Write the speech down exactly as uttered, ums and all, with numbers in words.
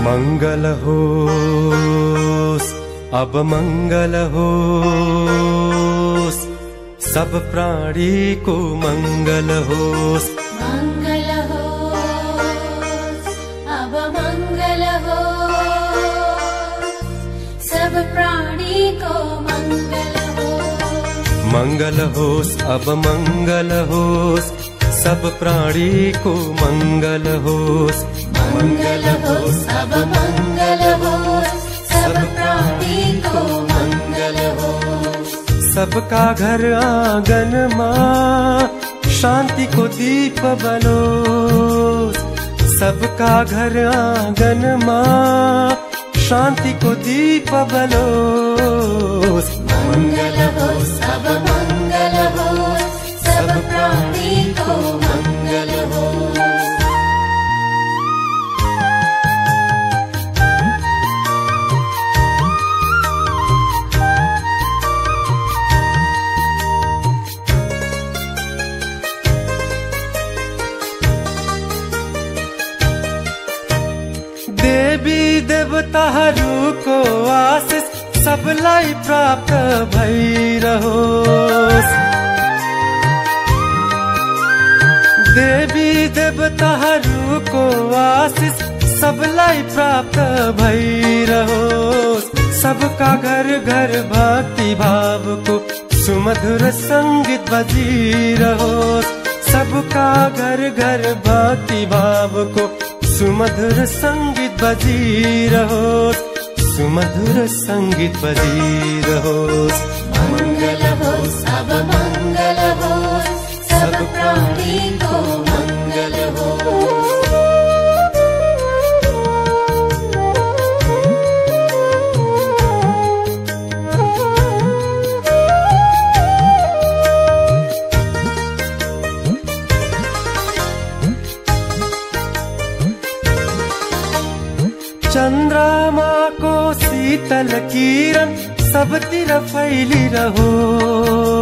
मंगल होस अब मंगल होस, सब प्राणी को मंगल होस। मंगल होस अब मंगल होस, सब प्राणी को मंगल होस। मंगल होस अब मंगल होस, सब प्राणी को मंगल होस। मंगल होस अब मंगल होस, सब प्राणी को मंगल होस। सबका घर आंगन माँ शांति को दीप बलोस। सबका घर आंगन माँ शांति को दीप बलोस। मंगल होस अब मंगल होस, सब प्राणी को मंगल होस। देवी देवता हरू को आशीष सबलाई प्राप्त भइरहोस्। देवी देवता हरू को आशीष सबलाई प्राप्त भइरहोस्। सबका घर घर भक्ति भाव को सुमधुर संगीत बजिरहोस्। सबका घर घर भक्ति भाव को सुमधुर संगीत बजिरहोस्। सुमधुर संगीत बजिरहोस्। मंगल होस अब मंगल होस, सब प्राणी को मंगल होस। चंद्रमा को शीतल किरण सब तिर फैलिरहोस्।